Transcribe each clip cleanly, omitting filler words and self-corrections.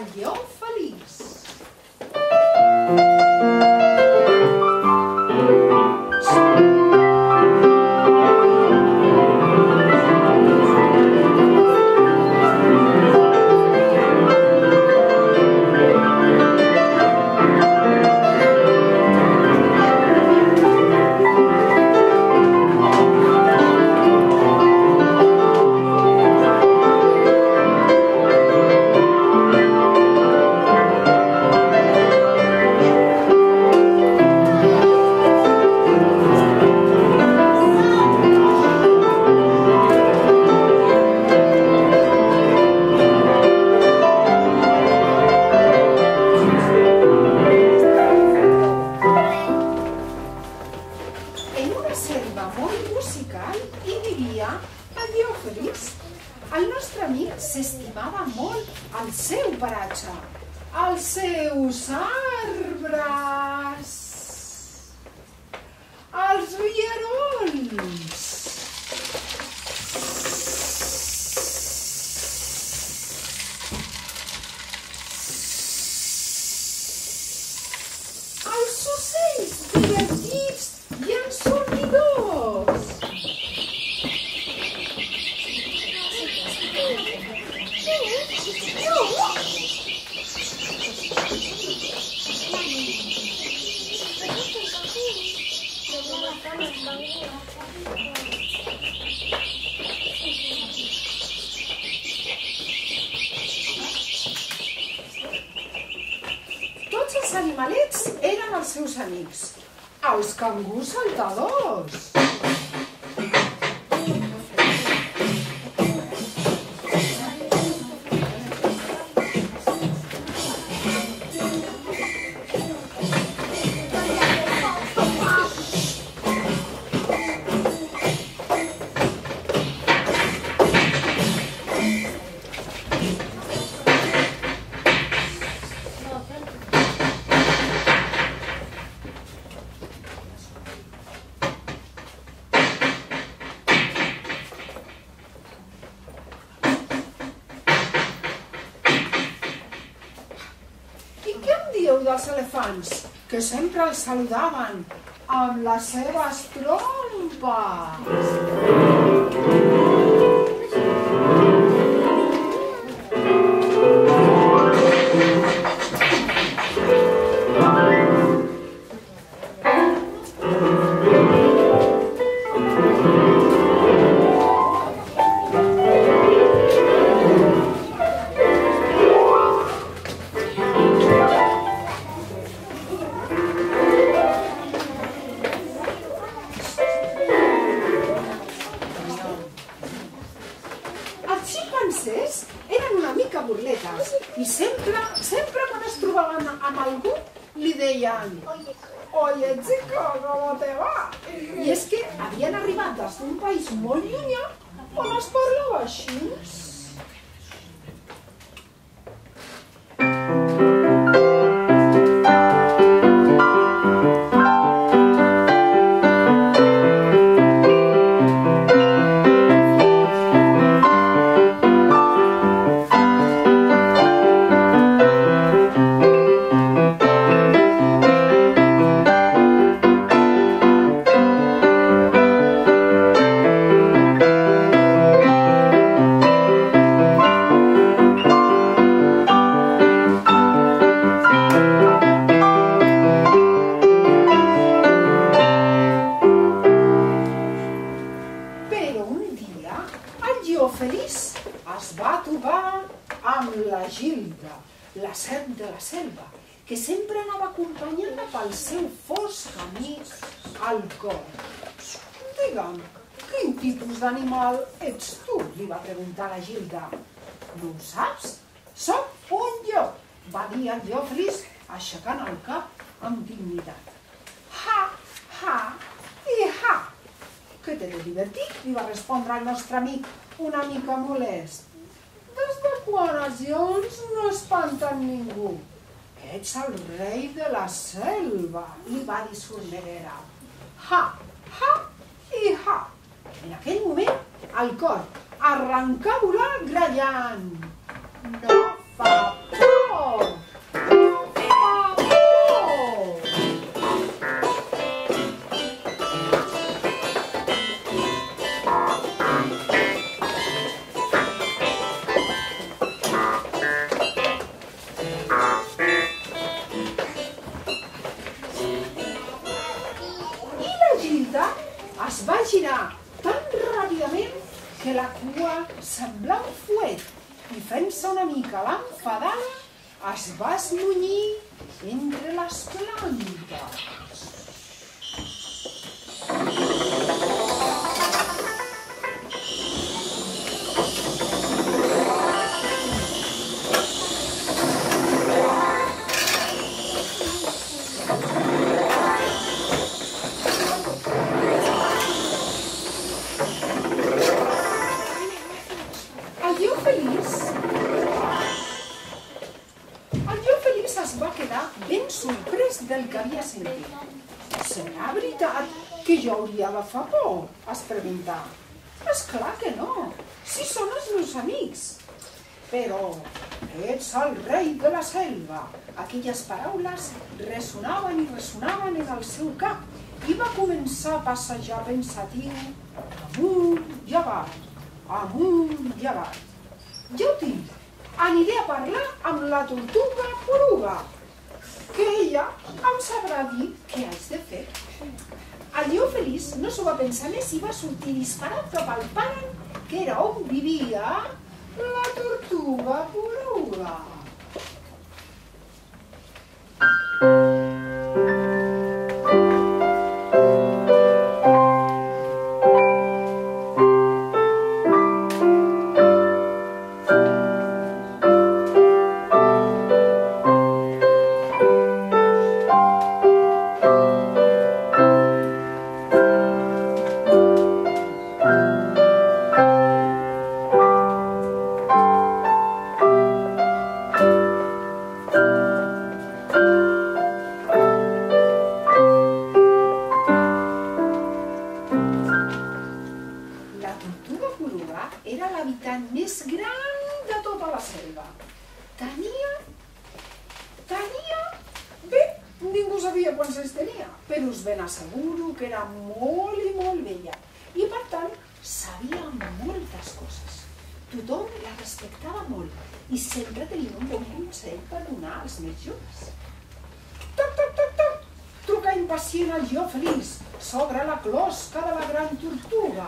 el lleó feliç. El nostre amic s'estimava molt el seu paratge, els seus arbres, els rierons, els ocells divertits i ensordidors. Tots els animalets eren els seus amics, els cangurs saltadors. Dels elefants, que sempre els saludaven amb les seves trompes. Eren una mica burletes i sempre quan es trobaven amb algú li deien «Oye, chico, ¿cómo te va?» I és que havien arribat des d'un país molt llunyà on es parlava així. Gilda, la serp de la selva, que sempre anava acompanyada pel seu fosc amic, el corb. Digue'm, quin tipus d'animal ets tu? Li va preguntar la Gilda. No ho saps? Soc un llop, va dir el lleó feliç, aixecant el cap amb dignitat. Ha, ha i ha. Què té de divertit? Li va respondre el nostre amic una mica molest. Des de quan els lleons no espanten ningú? Ets el rei de la selva, li va dir Sorneguera. Ha, ha i ha. En aquell moment, el corb arrencà a volar grallant. No fa por! girar tan ràpidament que la cua semblava un fuet i fent-se una mica l'enfadada es va esmunyir entre les plantes. El lleó feliç es va quedar ben sorprès del que havia sentit. Serà veritat que jo hauria de fer por? Es preguntà. És clar que no, si són els meus amics. Però ets el rei de la selva. Aquelles paraules ressonaven i ressonaven en el seu cap i va començar a passejar pensatiu amunt i avall, amunt i avall. Ja ho tinc, aniré a parlar amb la tortuga poruga, que ella em sabrà dir què haig de fer. El lleó feliç no s'ho va pensar més i va sortir disparat cap al pàrang, que era on vivia la tortuga poruga. Era l'habitant més gran de tota la selva. Tenia... Bé, ningú sabia quants anys tenia, però us ben asseguro que era molt i molt vella. I per tant, sabia moltes coses. Tothom la respectava molt i sempre tenia un bon consell per donar als més joves. Toc, toc, toc, toc! Truca impacient al lleó feliç. S'obre la closca de la gran tortuga.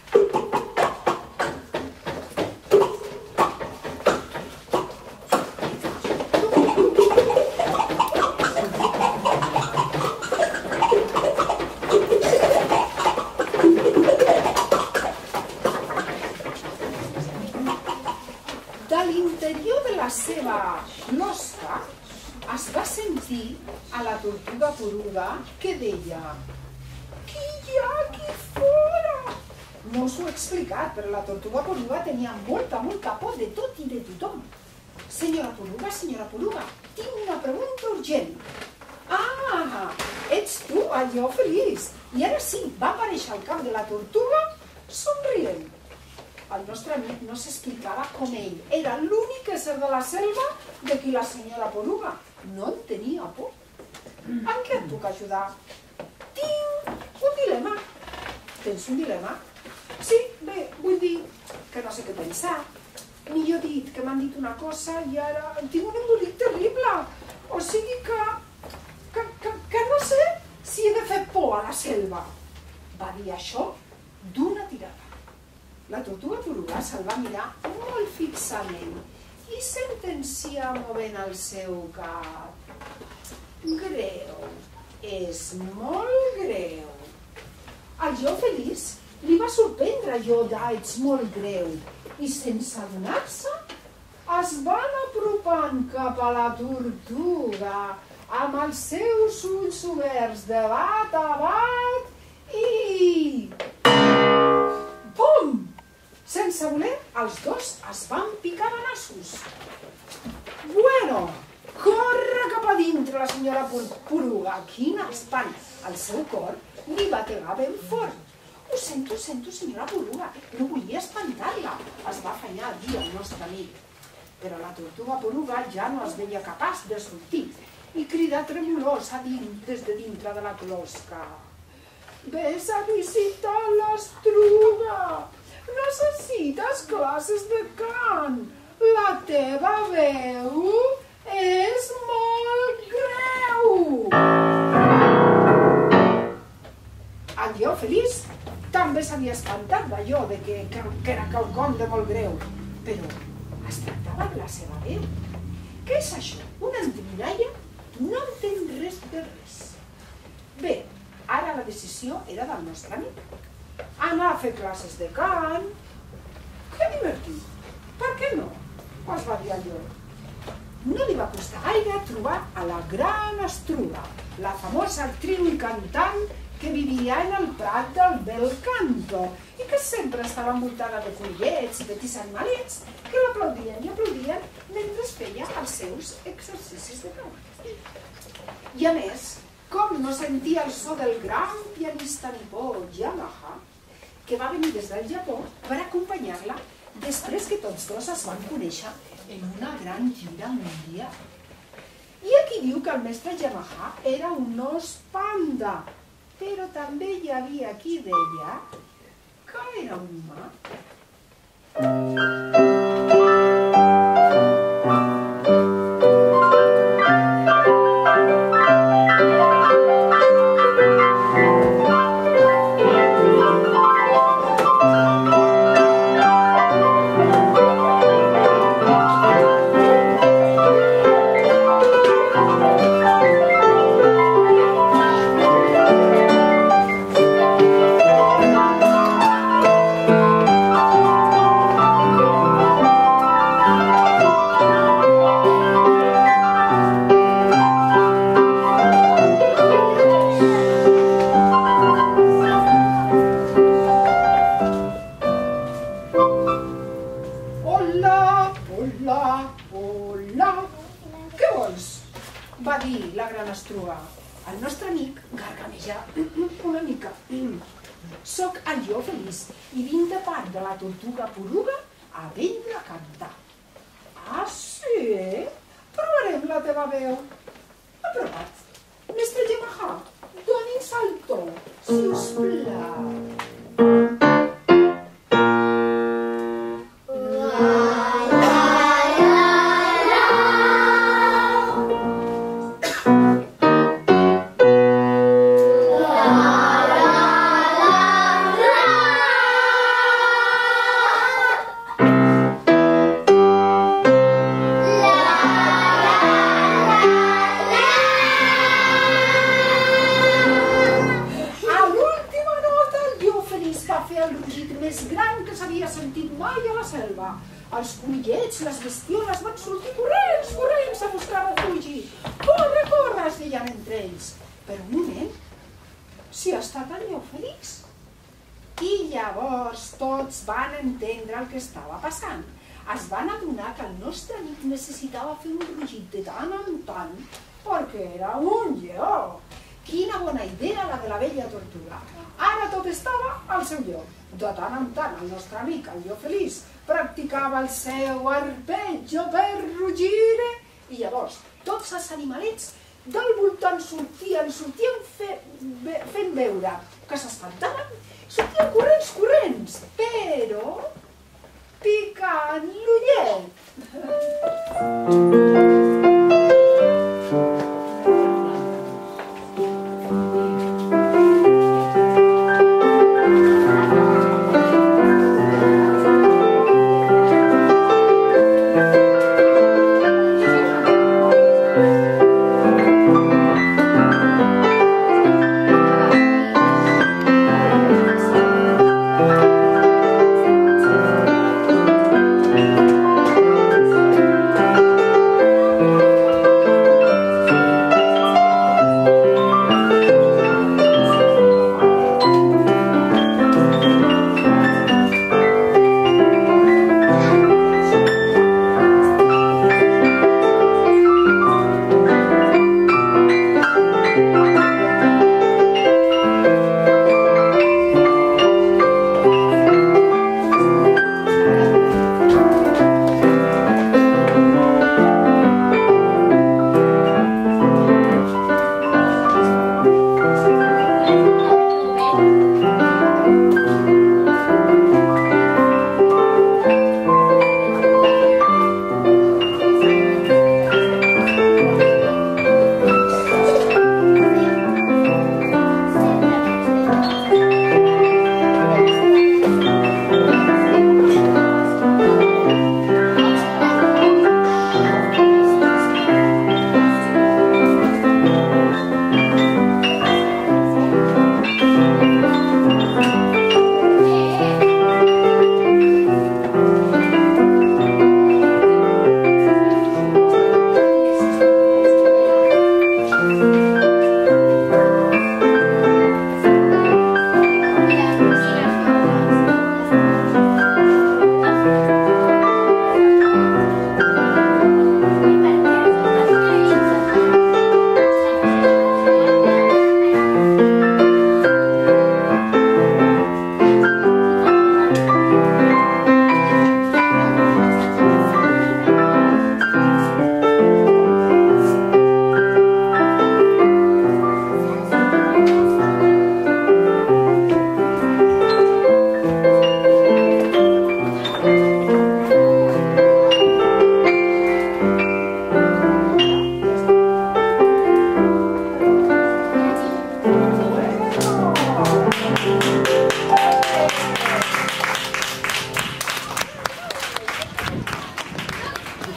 De l'interior de la seva closca es va sentir a la tortuga poruga que deia: «Qui hi ha aquí fora?» No us ho he explicat, però la tortuga poruga tenia molta por de tot i de tothom. Senyora poruga, tinc una pregunta urgent. Ah, ets tu, el lleó feliç. I ara sí, va aparèixer al cap de la tortuga somrient. El nostre amic no s'explicava com ell era l'únic ésser de la selva de qui la senyora poruga no en tenia por. En què et puc ajudar? Tinc un dilema. Tens un dilema? Sí, bé, vull dir que no sé què pensar. Millor dit, que m'han dit una cosa i ara tinc un embolic terrible. O sigui que no sé si he de fer por a la selva. Va dir això d'una tirada. La tortuga poruga se'l va mirar molt fixament i sentencia movent el seu cap. Greu, és molt greu. El lleó feliç li va sorprendre allò de «ets molt greu» i sense adonar-se es van apropant cap a la tortuga amb els seus ulls oberts de bat a bat i... Pum! Sense voler, els dos es van picar de nassos. Bueno, corre cap a dintre la senyora poruga. Quin espant! El seu cor li bategar ben fort. Ho sento, senyora poruga, no volia espantar-la, es va afanyar a dir el nostre amic. Però la tortuga poruga ja no es veia capaç de sortir i cridà tremolosa des de dintre de la closca. Ves a visitar l'estruga! Necessites classes de cant! La teva veu és molt greu! El lleó feliç també s'havia espantat d'allò, que era quelcom de molt greu, però es tractava de la seva veu. Què és això? Una endevinalla? No entén res de res. Bé, ara la decisió era del nostre amic. Anar a fer classes de cant. Que divertit! Per què no? Es va dir allò. No li va costar gaire trobar a la gran Estruga, la famosa actriu i cantant que vivia en el prat del Bel Canto i que sempre estava envoltada de conillets i petits animalets que l'aplaudien i aplaudien mentre feia els seus exercicis de cant. I a més, com no sentia el so del gran pianista nipó Yamaha, que va venir des del Japó per acompanyar-la després que tots dos es van conèixer en una gran gira mundial. I aquí diu que el mestre Yamaha era un os panda, però també hi havia qui deia que era un humà. Va dir la gran Estruga. El nostre amic gargamejà una mica. Soc el jo feliç i vinc de part de la tortuga poruga a aprendre a cantar. Ah, sí? Provarem la teva veu. Aprovat. Mestre Yamaha, doni'ns el to, sisplau. Els conillets, les bestioles van sortir corrents a buscar refugi. Corre, corre, es deien entre ells. Per un moment, si ha estat el llop feliç. I llavors tots van entendre el que estava passant. Es van adonar que el nostre amic necessitava fer un rugit de tant en tant perquè era un lleó. Quina bona idea la de la vella tortuga. Ara tot estava al seu lloc. De tant en tant el nostre amic, el llop feliç, practicava el seu arpeggio per rugire i llavors tots els animalets del voltant sortien fent veure que s'espantaven, sortien corrents, però picant l'ullet.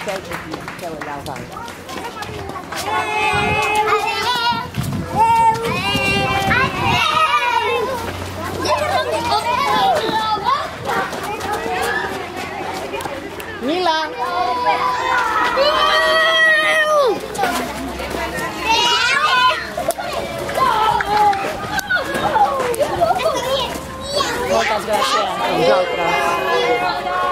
Feu allà al banc. Mila! Moltes gràcies. A vosaltres.